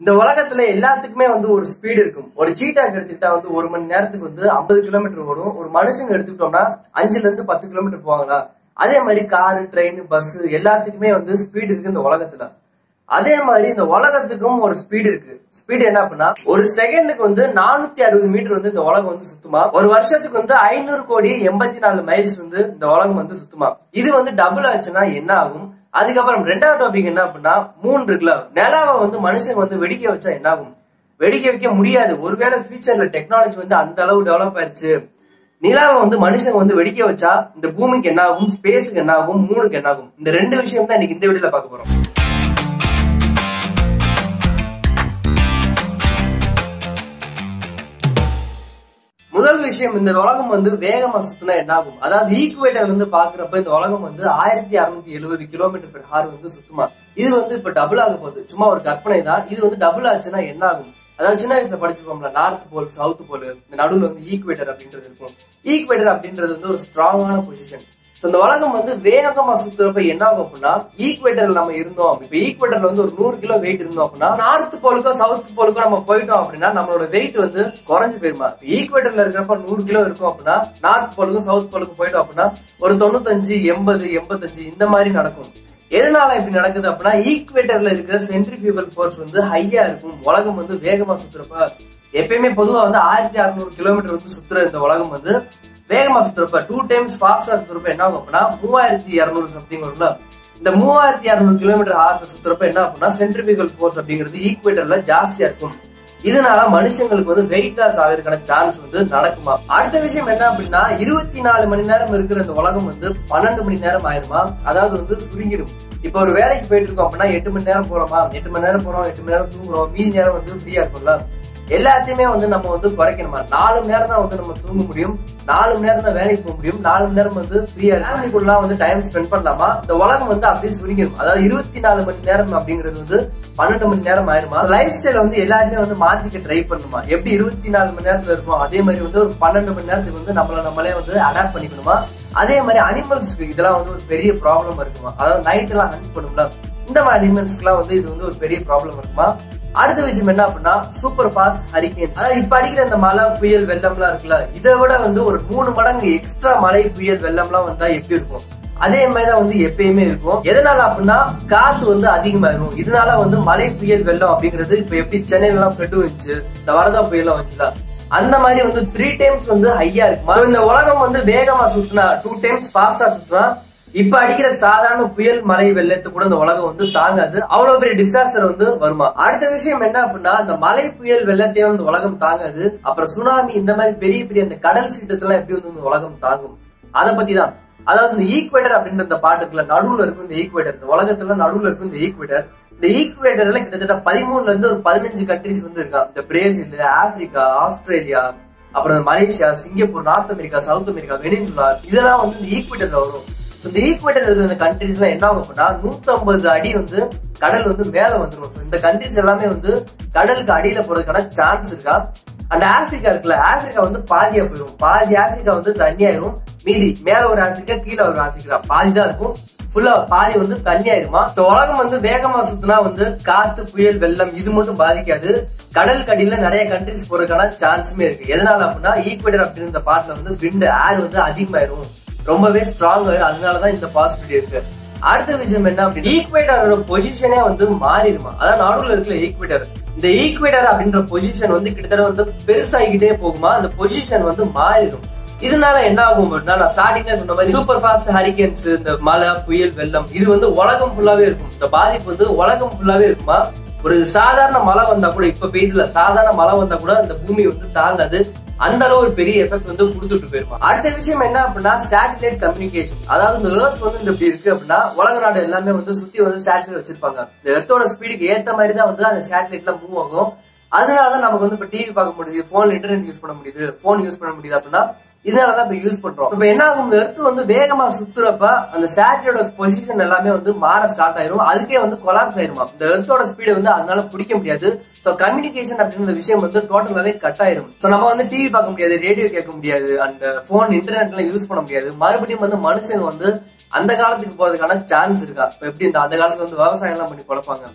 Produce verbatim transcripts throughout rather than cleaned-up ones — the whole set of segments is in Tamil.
இந்த உலகத்துல எல்லாத்துக்குமே வந்து ஒரு ஸ்பீடு இருக்கும். ஒரு சீட்டாக்கு எடுத்துக்கிட்டா வந்து ஒரு மணி நேரத்துக்கு வந்து ஐம்பது கிலோமீட்டர் ஓடும். ஒரு மனுஷங்க எடுத்துக்கிட்டோம்னா அஞ்சுல இருந்து பத்து கிலோமீட்டர் போவாங்களா? அதே மாதிரி காரு, ட்ரெயின், பஸ் எல்லாத்துக்குமே வந்து ஸ்பீடு இருக்கு இந்த உலகத்துல. அதே மாதிரி இந்த உலகத்துக்கும் ஒரு ஸ்பீடு இருக்கு. ஸ்பீடு என்ன அப்படின்னா, ஒரு செகண்டுக்கு வந்து நானூத்தி அறுபது மீட்டர் வந்து இந்த உலகம் வந்து சுத்துமா. ஒரு வருஷத்துக்கு வந்து ஐநூறு கோடி எண்பத்தி நாலு மைல்ஸ் வந்து இந்த உலகம் வந்து சுத்துமா. இது வந்து டபுள் ஆச்சுன்னா என்ன ஆகும்? அதுக்கப்புறம் ரெண்டாவது டாபிக் என்ன அப்படின்னா, மூணு இருக்குல்ல, நிலாவை வந்து மனுஷங்க வந்து வெடிக்க வச்சா என்ன ஆகும்? வெடிக்க வைக்க முடியாது. ஒருவேளை ஃபியூச்சர்ல டெக்னாலஜி வந்து அந்த அளவு டெவலப் ஆயிடுச்சு, நிலாவை வந்து மனுஷங்க வந்து வெடிக்க வச்சா இந்த பூமிக்கு என்ன ஆகும், ஸ்பேஸுக்கு என்ன ஆகும், மூணுக்கு என்ன ஆகும்? இந்த ரெண்டு விஷயம் தான் இன்னைக்கு இந்த வீடியோல பார்க்க போறோம். முதல் விஷயம், இந்த உலகம் வந்து வேகமா சுத்தினா என்ன ஆகும்? அதாவது ஈக்குவேட்டர் வந்து பாக்குறப்ப இந்த உலகம் வந்து ஆயிரத்தி அறுநூத்தி எழுபது கிலோமீட்டர் பெர் ஹார் வந்து சுத்துமா. இது வந்து இப்ப டபுள் ஆக போகுது. சும்மா ஒரு கற்பனை தான். இது வந்து டபுள் ஆச்சுன்னா என்ன ஆகும்? அதாவது சின்ன வயசுல படிச்சிருக்கோம்ல, நார்த் போல், சவுத் போல், இந்த நடுவுல வந்து ஈக்குவேட்டர் அப்படின்றது இருக்கும். ஈக்குவேட்டர் அப்படின்றது வந்து ஒரு ஸ்ட்ராங்கான பொசிஷன். இந்த உலகம் வந்து வேகமா சுத்துறப்ப என்ன ஆகும் அப்படின்னா, ஈக்குவேட்டர்ல நம்ம இருந்தோம். இப்ப ஈக்குவேட்டர்ல வந்து ஒரு நூறு கிலோ வெயிட் இருந்தோம் அப்படின்னா, நார்த் போலுக்கோ சவுத் போலுக்கோ நம்ம போயிட்டோம் அப்படின்னா நம்மளோட வெயிட் வந்து குறைஞ்சு போயிருமா. ஈக்குவேட்டர்ல இருக்கிறப்ப நூறு கிலோ இருக்கும் அப்படின்னா, நார்த் போலுக்கும் சவுத் போலுக்கும் போயிட்டோம் அப்படின்னா ஒரு தொண்ணூத்தஞ்சு, எண்பது, எண்பத்தஞ்சு இந்த மாதிரி நடக்கும். எதனால இப்படி நடக்குது அப்படின்னா, ஈக்குவேட்டர்ல இருக்கிற சென்ட்ரிபியூகல் ஃபோர்ஸ் வந்து ஹையா இருக்கும். உலகம் வந்து வேகமா சுத்துறப்ப எப்பயுமே பொதுவா வந்து ஆயிரத்தி அறுநூறு கிலோமீட்டர் வந்து சுத்துற இந்த உலகம் வந்து வேகமா சுத்துறப்ப டூ டைம்ஸ் ஃபாஸ்டா சுத்துறப்ப என்ன ஆகும் அப்படின்னா, மூவாயிரத்தி இருநூறு சம்திங் வரும்ல. இந்த மூவாயிரத்தி இருநூறு கிலோமீட்டர் ஹார்ஸ்ல சுத்துறப்ப என்ன அப்படின்னா, சென்ட்ரிபியூகல் ஃபோர்ஸ் அப்படிங்கிறது ஈக்குவேட்டர்ல ஜாஸ்தியா இருக்கும். இதனால மனுஷங்களுக்கு வந்து வெயிட் லாஸ் ஆகிறதுக்கான சான்ஸ் வந்து நடக்குமா. அடுத்த விஷயம் என்ன அப்படின்னா, இருபத்தி நாலு மணி நேரம் இருக்கிற இந்த உலகம் வந்து பன்னெண்டு மணி நேரம் ஆயிருமா. அதாவது வந்து சுருங்கிடும். இப்ப ஒரு வேலைக்கு போயிட்டு இருக்கோம் அப்படின்னா எட்டு மணி நேரம் போறோமா, எட்டு மணி நேரம் போறோம், எட்டு மணி நேரம் தூங்குறோம், மீதி நேரம் வந்து ஃப்ரீயா இருக்கும்ல. எல்லாத்தையுமே வந்து நம்ம வந்து குறைக்கணுமா. நாலு மணி நேரம் தான் வந்து நம்ம தூங்க முடியும், நாலு மணி நேரம் தான் வேலைக்கு போக முடியும், நாலு மணி நேரம் வந்து ஃப்ரீயா ஃபேமிலிக்குள்ள வந்து டைம் ஸ்பெண்ட் பண்ணலாமா. இந்த உலகம் வந்து அப்படியே சுருங்கிடும். அதாவது இருபத்தி நாலு மணி நேரம் அப்படிங்கிறது வந்து பன்னெண்டு மணி நேரம் ஆயிருமா. லைஃப் ஸ்டைல வந்து எல்லாருமே வந்து மாத்திக்க ட்ரை பண்ணுமா. எப்படி இருபத்தி நாலு மணி நேரத்துல இருக்கும் அதே மாதிரி வந்து ஒரு பன்னெண்டு மணி நேரத்துக்கு வந்து நம்மள நம்மளே வந்து அடாப்ட் பண்ணிக்கணுமா. அதே மாதிரி அனிமல்ஸ்க்கு இதெல்லாம் வந்து ஒரு பெரிய ப்ராப்ளம் இருக்குமா. அதாவது நைட் எல்லாம் ஹண்ட் பண்ணும்ல, இந்த மாதிரி அனிமல்ஸ்க்கு எல்லாம் வந்து இது வந்து ஒரு பெரிய ப்ராப்ளம் இருக்குமா. அடுத்த விஷயம் என்ன அப்படின்னா, சூப்பர் ஃபாஸ்ட் ஹரிகேன்ஸ். அதாவது இப்ப அடிக்கிற இந்த மழை, புயல், வெள்ளம் எல்லாம் இருக்குல்ல, இதை விட வந்து ஒரு மூணு மடங்கு எக்ஸ்ட்ரா மழை, புயல், வெள்ளம் எல்லாம் வந்தா எப்படி இருக்கும்? அதே மாதிரிதான் வந்து எப்பயுமே இருக்கும். எதனால அப்படின்னா, காத்து வந்து அதிகமாயிரும். இதனால வந்து மழை, புயல், வெள்ளம் அப்படிங்கிறது இப்ப எப்படி சென்னையில எல்லாம் ஃப்ளட் வந்துச்சு, இந்த வரதா புயல் வந்துச்சுல, அந்த மாதிரி வந்து த்ரீ டைம்ஸ் வந்து ஹையா இருக்குமா. இந்த உலகம் வந்து வேகமா சுத்தினா, டூ டைம்ஸ் ஃபாஸ்டா சுத்தினா, இப்ப அடிக்கிற சாதாரண புயல், மழை, வெள்ளத்து கூட இந்த உலகம் வந்து தாங்காது. அவ்வளவு பெரிய டிசாஸ்டர் வந்து வருமா. அடுத்த விஷயம் என்ன அப்படின்னா, இந்த மழை, புயல், வெள்ளத்தையும் வந்து உலகம் தாங்காது. அப்புறம் சுனாமி, இந்த மாதிரி பெரிய பெரிய அந்த கடல் சீற்றத்தெல்லாம் எப்படி வந்து இந்த உலகம் தாங்கும், அதை பத்தி தான். அதாவது இந்த ஈக்குவேட்டர் அப்படின்ற இந்த பாட்டுக்குள்ள நடுவுல இருக்கும் இந்த ஈக்குவேட்டர். இந்த உலகத்துல நடுவுல இருக்கும் இந்த ஈக்குவேட்டர். இந்த ஈக்குவேட்டர்ல கிட்டத்தட்ட பதிமூணுல இருந்து ஒரு பதினஞ்சு கண்ட்ரிஸ் வந்து இருக்கா. இந்த பிரேசில், ஆப்பிரிக்கா, ஆஸ்திரேலியா, அப்புறம் Malaysia, Singapore, North America, South America, Venezuela, இதெல்லாம் வந்து இந்த ஈக்குவேட்டர்ல வரும். இந்த ஈக்குவேட்டர் இருக்கிற இந்த கண்ட்ரிஸ் எல்லாம் என்ன ஆகும் அப்படின்னா, நூத்தி ஐம்பது அடி வந்து கடல் வந்து மேல வந்துடும். இந்த கண்ட்ரிஸ் எல்லாமே வந்து கடலுக்கு அடியில போறதுக்கான சான்ஸ் இருக்கா. அண்ட் ஆப்பிரிக்கா இருக்குல்ல, ஆப்பிரிக்கா வந்து பாதியா போயிடும். பாதி ஆப்பிரிக்கா வந்து தண்ணியாயிரும். மீதி மேல ஒரு ஆப்பிரிக்கா, கீழே ஒரு ஆப்பிரிக்கா, பாதி தான் இருக்கும். ஃபுல்லா பாதி வந்து தண்ணியாயிருமா. உலகம் வந்து வேகமா சுத்தினா வந்து காத்து, புயல், வெள்ளம் இது மட்டும் பாதிக்காது. கடல் கடியில நிறைய கண்ட்ரிஸ் போறதுக்கான சான்ஸுமே இருக்கு. எதனால அப்படின்னா, ஈக்குவேட்டர் அப்படின்னு இந்த பாட்டுல வந்து விண்ட், ஏர் வந்து அதிகமாயிரும், ரொம்பவே ஸ்ட்ராங் ஆயிரும். அதனாலதான் இந்த பாசிபிலிட்டி இருக்கு. அடுத்த விஷயம் என்ன அப்படின்னா, ஈக்குவேட்டரோட பொசிஷனே வந்து மாறிடுமா. அதாவது நடுவுல இருக்கிற ஈக்குவேட்டர், இந்த ஈக்குவேட்டர் அப்படின்ற பொசிஷன் வந்து கிட்டத்தட்ட வந்து பெருசாகிக்கிட்டே போகுமா. அந்த பொசிஷன் வந்து மாறிடும். இதனால என்ன ஆகும் அப்படின்னா, நான் ஸ்டார்டிங்ல சொன்ன மாதிரி சூப்பர் ஃபாஸ்ட் ஹரிகேன்ஸ், இந்த மழை, புயல், வெள்ளம் இது வந்து உலகம் ஃபுல்லாவே இருக்கும். இந்த பாதிப்பு வந்து உலகம் ஃபுல்லாவே இருக்குமா. ஒரு சாதாரண மழை வந்தா கூட, இப்ப பெய்யுதுல, சாதாரண மழை வந்தா கூட அந்த பூமி வந்து தாங்காது. அந்த அளவு ஒரு பெரிய எஃபெக்ட் வந்து கொடுத்துட்டு போயிருமா. அடுத்த விஷயம் என்ன அப்படின்னா, சேட்டலைட் கம்யூனிகேஷன். அதாவது இந்த எர்த் வந்து இந்த இப்படி இருக்கு அப்படின்னா, உலக நாடு எல்லாமே வந்து சுத்தி வந்து சேட்டலைட் வச்சிருப்பாங்க. இந்த எர்த்தோட ஸ்பீடுக்கு ஏத்த மாதிரி தான் வந்து அந்த சேட்டலைட்ல மூவ் ஆகும். அதனாலதான் நமக்கு வந்து இப்ப டிவி பார்க்க முடியுது, போன் இன்டர்நெட் யூஸ் பண்ண முடியுது, போன் யூஸ் பண்ண முடியுது அப்படின்னா இதனாலதான் இப்ப யூஸ் பண்றோம். இப்ப என்ன ஆகும், இந்த எர்த் வந்து வேகமா சுத்துறப்ப அந்த சேட்டலைட்டோட பொசிஷன் எல்லாமே வந்து மாற ஸ்டார்ட் ஆயிரும். அதுக்கே வந்து கொலாப்ஸ் ஆயிருமா. இந்த எர்த்தோட ஸ்பீடு வந்து அதனால பிடிக்க முடியாது. சோ கம்யூனிகேஷன் அப்படின்ற விஷயம் வந்து டோட்டலாவே கட் ஆயிரும். சோ நம்ம வந்து டிவி பார்க்க முடியாது, ரேடியோ கேட்க முடியாது, அண்ட் போன் இன்டர்நெட் எல்லாம் யூஸ் பண்ண முடியாது. மறுபடியும் வந்து மனுஷங்க வந்து அந்த காலத்துக்கு போறதுக்கான சான்ஸ் இருக்கா. இப்ப எப்படி இந்த அந்த காலத்துல வந்து விவசாயம் எல்லாம் பண்ணி குழப்பாங்க,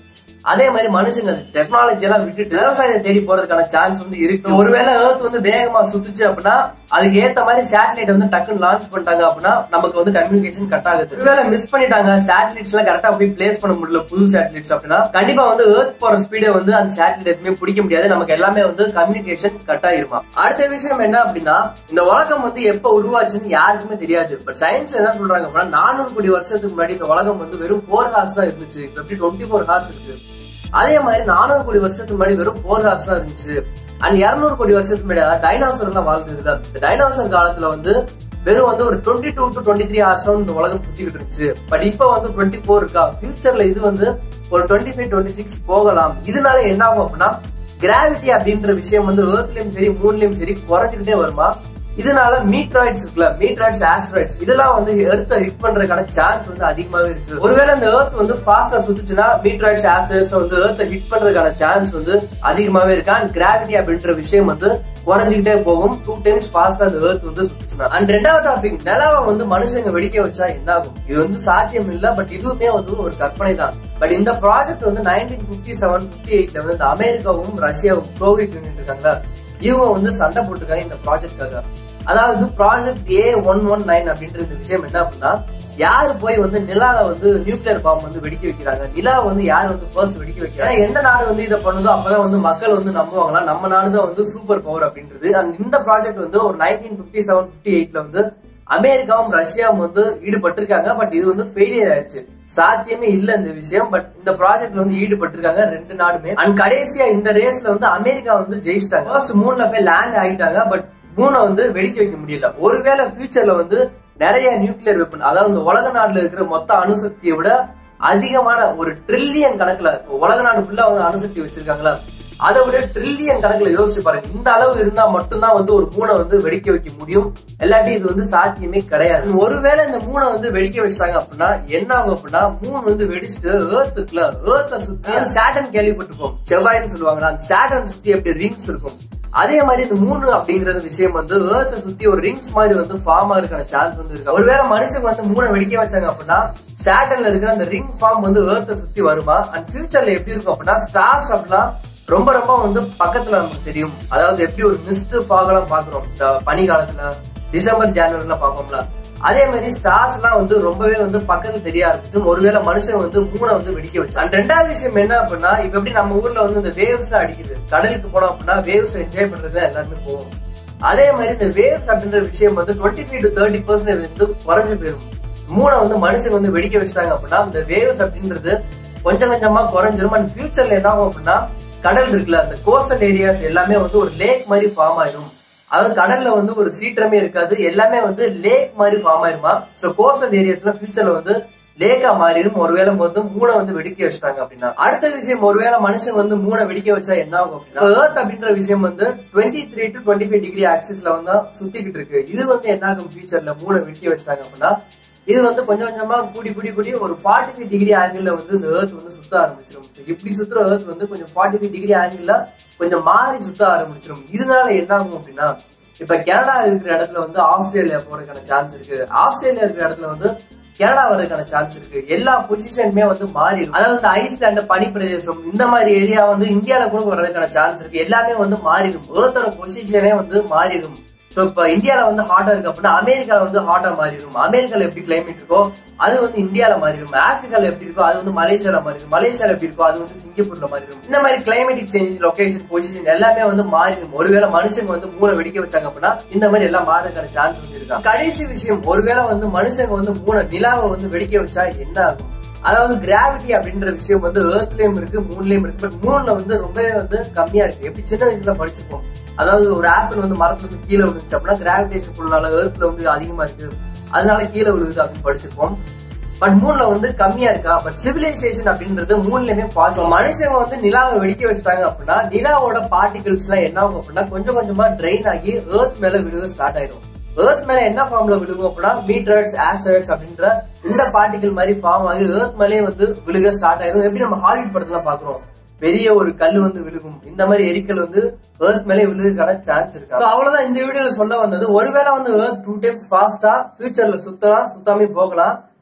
அதே மாதிரி மனுஷங்க டெக்னாலஜி எல்லாம் விட்டுட்டு விவசாயத்தை தேடி போறதுக்கான சான்ஸ் வந்து இருக்கு. ஒருவேளை எர்த் வந்து வேகமா சுத்துச்சு அப்படின்னா அதுக்கு ஏத்த மாதிரி சேட்டலைட் வந்து டக்குன்னு லான்ச் பண்ணிட்டாங்க அப்படின்னா நமக்கு வந்து கம்யூனிகேஷன் கட் ஆகுது. ஒருவேளை மிஸ் பண்ணிட்டாங்க, சேட்டலைட்ஸ் எல்லாம் கரெக்டா போய் பிளேஸ் பண்ண முடியல புது சேட்டலைட்ஸ் அப்படின்னா கண்டிப்பா வந்து எர்த் போற ஸ்பீடை வந்து அந்த சேட்டலைட் எதுவுமே பிடிக்க முடியாது. நமக்கு எல்லாமே வந்து கம்யூனிகேஷன் கட் ஆயிருமா. அடுத்த விஷயம் என்ன அப்படின்னா, இந்த உலகம் வந்து எப்ப உருவாச்சுன்னு யாருக்குமே தெரியாது. பட் சயின்ஸ் என்ன சொல்றாங்க அப்படின்னா நானூறு கோடி வருஷத்துக்கு முன்னாடி இந்த உலகம் வந்து வெறும் போர் ஹார்ஸ் தான் இருந்துச்சு. எப்படி டுவெண்ட்டி ஃபோர் ஹார்ஸ் இருக்கு, அதே மாதிரி நானூறு கோடி வருஷத்துக்கு முன்னாடி வெறும் போர் ஹார்ஸ் தான் இருந்துச்சு. அண்ட் இருநூறு கோடி வருஷத்துக்கு முன்னாடி டைனோசர் எல்லாம் வாழ்ந்தது. இந்த டைனோசர் காலத்துல வந்து வெறும் வந்து ஒரு twenty two to twenty three hours இந்த உலகம் சுத்திட்டு இருந்துச்சு. பட் இப்ப வந்து டுவெண்ட்டி ஃபோர் இருக்கா, ஃபியூச்சர்ல இது வந்து ஒரு டுவெண்ட்டி ஃபைவ் டுவெண்ட்டி சிக்ஸ் போகலாம். இதனால என்ன ஆகும் அப்படின்னா கிராவிட்டி அப்படின்ற விஷயம் வந்து எர்த்லயும் சரி மூன்லயும் சரி குறைஞ்சுக்கிட்டே வருமா. இதனால மீட்ராய்ட்ஸ் இருக்குல்ல, மீட்ராய்ட்ஸ் ஆஸ்ட்ராய்ட்ஸ் இதெல்லாம் வந்து எர்த்தை ஹிட் பண்றதுக்கான சான்ஸ் வந்து அதிகமாவே இருக்கு. ஒருவேளை இந்த எர்த் வந்து ஃபாஸ்டா சுத்துச்சுன்னா மீட்ராய்ட்ஸ் ஆஸ்ட்ராய்ட்ஸ் வந்து எர்த்தை ஹிட் பண்றதுக்கான சான்ஸ் வந்து அதிகமாவே இருக்கு. அண்ட் கிராவிட்டி அப்படின்ற விஷயம் வந்து குறைஞ்சிக்கிட்டே போகும். டூ டைம்ஸ் ஃபாஸ்டா அந்த எர்த் வந்து சுத்துச்சுன்னா. அண்ட் ரெண்டாவது டாபிக், நிலவை வந்து மனுஷங்க வெடிக்க வச்சா என்ன ஆகும்? இது வந்து சாத்தியம் இல்ல, பட் இதுவுமே வந்து ஒரு கற்பனை தான். பட் இந்த ப்ராஜெக்ட் வந்து நைன்டீன் பிப்டி செவன் பிப்டி எயிட்ல வந்து இந்த அமெரிக்காவும் ரஷ்யாவும் சோவியத் யூனியன் இருக்காங்க, இவங்க வந்து சண்டை போட்டுருக்காங்க இந்த ப்ராஜெக்டுக்காக. அதாவது project A one one nine அப்படின்ற இந்த விஷயம் என்ன அப்படின்னா, யாரு போய் வந்து நிலால வந்து நியூக்ளியர் பாம்பு வந்து வெடிக்க வைக்கிறாங்க, நிலா வந்து யாரு வந்து ஃபர்ஸ்ட் வெடிக்க வைக்கிறாங்க, எந்த நாடு வந்து இதை பண்ணுதோ அப்பதான் வந்து மக்கள் வந்து நம்புவாங்களா நம்ம நாடுதான் வந்து சூப்பர் பவர் அப்படின்றது. அண்ட் இந்த ப்ராஜெக்ட் வந்து ஒரு நைன்டீன் பிப்டி செவன் பிப்டி எயிட்ல வந்து அமெரிக்காவும் ரஷ்யாவும் வந்து ஈடுபட்டு இருக்காங்க. பட் இது வந்து ஃபெயிலியர் ஆயிடுச்சு, சாத்தியமே இல்ல இந்த விஷயம். பட் இந்த ப்ராஜெக்ட்ல வந்து ஈடுபட்டு இருக்காங்க ரெண்டு நாடுமே. அண்ட் கடைசியா இந்த ரேஸ்ல வந்து அமெரிக்கா வந்து ஜெயிச்சிட்டாங்க. ஃபர்ஸ்ட் மூணுல போய் லேண்ட் ஆகிட்டாங்க, பட் மூணை வந்து வெடிக்க வைக்க முடியல. ஒருவேளை ஃபியூச்சர்ல வந்து நிறைய நியூக்ளியர் வெப்பன், அதாவது இந்த உலக நாடுல இருக்கிற மொத்த அணுசக்தியை விட அதிகமான ஒரு ட்ரில்லியன் கணக்குல உலக நாடு ஃபுல்லா வந்து அணுசக்தி வச்சிருக்காங்களா, அதை விட ட்ரில்லியன் கணக்குல யோசிச்சு பாருங்க. இந்த அளவு இருந்தா மட்டும்தான் வந்து ஒரு மூணை வந்து வெடிக்க வைக்க முடியும், இல்லாட்டி இது வந்து சாத்தியமே கிடையாது. ஒருவேளை இந்த மூணை வந்து வெடிக்க வச்சிட்டாங்க அப்படின்னா என்ன ஆகும் அப்படின்னா, மூணு வந்து வெடிச்சுட்டு ஏர்த் இருக்குல்ல, ஏர்த்த சுத்தி சாட்டர்ன் கேள்விப்பட்டிருப்போம், செவ்வாய்னு சொல்லுவாங்களா, அந்த சாட்டர்ன் சுத்தி எப்படி ரிங்ஸ் இருக்கும், அதே மாதிரி இந்த மூணு அப்படிங்கறது விஷயம் வந்து ஏர்த்த சுத்தி ஒரு ரிங்ஸ் மாதிரி வந்து ஃபார்ம் ஆகிறதுக்கான சான்ஸ் வந்து இருக்கு. ஒருவேளை மனுஷங்க வந்து மூணை வெடிக்க வச்சாங்க அப்படின்னா சாட்டர்ன்ல இருக்கிற அந்த ரிங் ஃபார்ம் வந்து ஏர்த்த சுத்தி வருமா. அண்ட் ஃபியூச்சர்ல எப்படி இருக்கும் அப்படின்னா ஸ்டார்ஸ் அப்படிலாம் ரொம்ப ரொம்ப வந்து பக்கத்துல நமக்கு தெரியும். அதாவது எப்படி ஒரு மிஸ்ட் ஃபாக் எல்லாம் பாக்குறோம் இந்த பனி காலத்துல, டிசம்பர் ஜனவரி எல்லாம் பாப்போம்ல, அதே மாதிரி ஸ்டார்ஸ் எல்லாம் வந்து ரொம்பவே வந்து பக்கத்துல தெரிய ஆரம்பிச்சு. ஒருவேளை மனுஷன் வந்து மூணை வந்து வெடிக்க வச்சு. அண்ட் ரெண்டாவது விஷயம் என்ன அப்படின்னா, இப்ப எப்படி நம்ம ஊர்ல வந்து இந்த வேவ்ஸ் எல்லாம் அடிக்குது, கடலுக்கு போனோம் அப்படின்னா வேவ்ஸ் என்ஜாய் பண்றது எல்லாருமே போவோம். அதே மாதிரி இந்த வேவ்ஸ் அப்படின்ற விஷயம் வந்து twenty five to thirty percentage வந்து குறைஞ்சு போயிடும். மூணை வந்து மனுஷன் வந்து வெடிக்க வச்சுட்டாங்க அப்படின்னா இந்த வேவ்ஸ் அப்படின்றது கொஞ்சம் கொஞ்சமா குறைஞ்சிரும். அண்ட் ஃபியூச்சர்ல என்ன ஆகும் அப்படின்னா, கடல் இருக்குல்ல, அந்த கோஸ்டல் ஏரியாஸ் எல்லாமே வந்து ஒரு லேக் மாதிரி ஃபார்ம் ஆயிடும். அதாவது கடல்ல வந்து ஒரு சீற்றமே இருக்காது, எல்லாமே வந்து லேக் மாதிரி ஃபார்ம் ஆயிருமா. சோ கோஸ்டல் ஏரியாஸ்ல ஃபியூச்சர்ல வந்து லேக்கா மாறிடும். ஒருவேளை வந்து மூணை வந்து வெடிக்க வச்சுட்டாங்க அப்படின்னா. அடுத்த விஷயம், ஒருவேளை மனுஷன் வந்து மூணை வெடிக்க வச்சா என்ன ஆகும் அப்படின்னா, ஏர்த் அப்படின்ற விஷயம் வந்து twenty three to twenty five degree ஆக்சிஸ்ல வந்து சுத்திக்கிட்டு இருக்கு. இது வந்து என்ன ஆகும் ஃபியூச்சர்ல மூணை வெடிக்க வச்சிட்டாங்க அப்படின்னா, இது வந்து கொஞ்சம் கொஞ்சமா கூடி கூடி கூடி ஒரு ஃபார்ட்டி ஃபைவ் டிகிரி ஆங்கிள் வந்து இந்த ஏர்த் வந்து சுத்த ஆரம்பிச்சிடும். இப்படி சுத்துற ஏர்த் வந்து கொஞ்சம் ஃபார்ட்டி ஃபைவ் டிகிரி ஆங்கிள் கொஞ்சம் மாறி சுத்த ஆரம்பிச்சிடும். இதனால என்ன ஆகும் அப்படின்னா, இப்ப கனடா இருக்கிற இடத்துல வந்து ஆஸ்திரேலியா போறதுக்கான சான்ஸ் இருக்கு, ஆஸ்திரேலியா இருக்கிற இடத்துல வந்து கனடா வர்றதுக்கான சான்ஸ் இருக்கு. எல்லா பொசிஷனுமே வந்து மாறிடும். அதாவது இந்த ஐஸ்லாண்டு பனி பிரதேசம் இந்த மாதிரி ஏரியா வந்து இந்தியால கூட வர்றதுக்கான சான்ஸ் இருக்கு. எல்லாமே வந்து மாறிடும், ஏர்த்தோட பொசிஷனே வந்து மாறிடும். சோ இப்ப இந்தியால வந்து ஹாட்டா இருக்கு அப்படின்னா அமெரிக்கால வந்து ஹாட்டா மாறிடும். அமெரிக்கால எப்படி கிளைமேட் இருக்கோ அது வந்து இந்தியால மாறிடும். ஆப்பிரிக்கால எப்படி இருக்கோ அது வந்து மலேசியால மாறிடும். மலேசியால எப்படி இருக்கோ அது வந்து சிங்கப்பூர்ல மாறிடும். இந்த மாதிரி கிளைமேட்டிக் சேஞ்ச், லொகேஷன், பொசிஷன் எல்லாமே வந்து மாறிடும். ஒருவேளை மனுஷங்க வந்து மூணை வெடிக்க வச்சாங்க அப்படின்னா இந்த மாதிரி எல்லாம் மாறதுக்கான சான்ஸ் வந்து இருக்கா. கடைசி விஷயம், ஒருவேளை வந்து மனுஷங்க வந்து மூணை நிலாவை வந்து வெடிக்க வச்சா என்ன ஆகும். அதாவது கிராவிட்டி அப்படின்ற விஷயம் வந்து ஏர்த்லயும் இருக்கு மூணுலயும் இருக்கு. பட் மூணுல வந்து ரொம்பவே வந்து கம்மியா இருக்கு. எப்படி சின்ன வயசுல படிச்சிருப்போம், அதாவது ஒரு ஆப்பிள் வந்து மரத்துல இருந்து கீழே விழுந்துச்சு அப்படின்னா கிராவிடேஷன் புல்னால ஏர்த்ல வந்து அதிகமா இருக்கு, அதனால கீழே விழுகுது அப்படின்னு படிச்சிருப்போம். பட் மூணுல வந்து கம்மியா இருக்கா. பட் சிவிலைசேஷன் அப்படின்றது மூணுலயுமே பாசிட்டிவ். மனுஷங்க வந்து நிலாவை வெடிக்க வச்சுட்டாங்க அப்படின்னா நிலாவோட பார்ட்டிகல்ஸ் எல்லாம் என்ன ஆகும் அப்படின்னா கொஞ்சம் கொஞ்சமா ட்ரெயின் ஆகி ஏர்த் மேல விழுக ஸ்டார்ட் ஆயிடும். ஏர்த் மேல என்ன ஃபார்ம்ல விழுகும் அப்படின்னா மீட்டர்ஸ், ஆசிட்ஸ் அப்படின்ற இந்த பார்ட்டிகல் மாதிரி ஃபார்ம் ஆகி ஏர்த் மேலே வந்து விழுக ஸ்டார்ட் ஆயிடும். எப்படி நம்ம ஹாலிவுட் படத்துல பாக்குறோம், பெரிய ஒரு கல் வந்து விழுகும், இந்த மாதிரி எரிக்கல் வந்து ஏர்த் மேலே விழுகிறதுக்கான சான்ஸ் இருக்கு. அவ்வளவுதான் இந்த வீடியோல சொல்ல வந்தது. ஒருவேளை வந்து ஏர்த் டூ டைம்ஸ் ஃபாஸ்டா ஃபியூச்சர்ல சுத்தலாம், சுத்தாமே போகலாம்.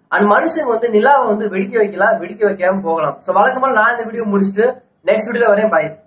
அண்ட் மனுஷங்க வந்து நிலாவை வந்து வெடிக்க வைக்கலாம், வெடிக்க வைக்காம போகலாம். சோ வழக்கமா நான் இந்த வீடியோ முடிச்சுட்டு நெக்ஸ்ட் வீடியோல வரேன். பாய்.